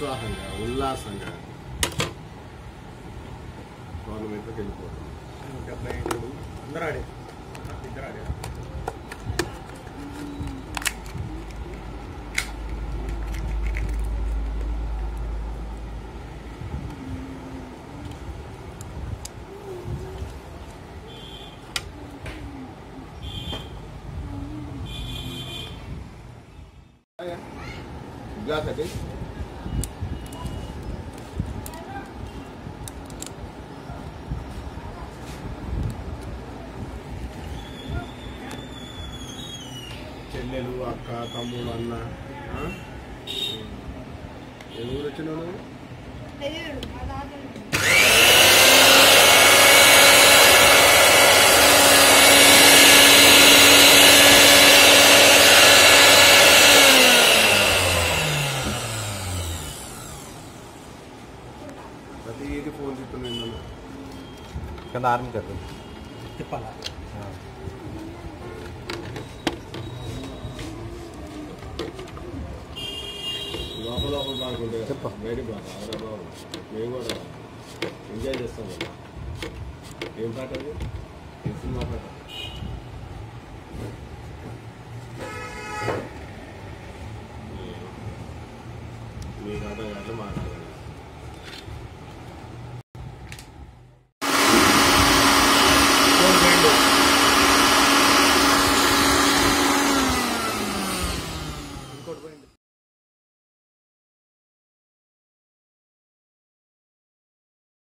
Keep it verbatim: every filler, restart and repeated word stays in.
ఉత్సాహంగా ఉల్లాసంగా టోర్నమెంట్లోకి వెళ్ళిపోతుంది. డెబ్బై ఐదు అందరూ ఆడే ఇద్దరు ఆడారు. గ్లాస్ అది చెల్లెలు అక్క తమ్ముడు అన్న ఏ ఊరు వచ్చినావు? ప్రతి ఏది ఫోన్ చెప్తున్నాను కింద ఆర్మీ కట్టు తిప్పాలా? లోపల లోపల బాగుంటుంది చెప్ప బయట బాగా బాగు మేము కూడా ఎంజాయ్ చేస్తాం కదా. ఏం పాట అది? ఏ సినిమా పాట?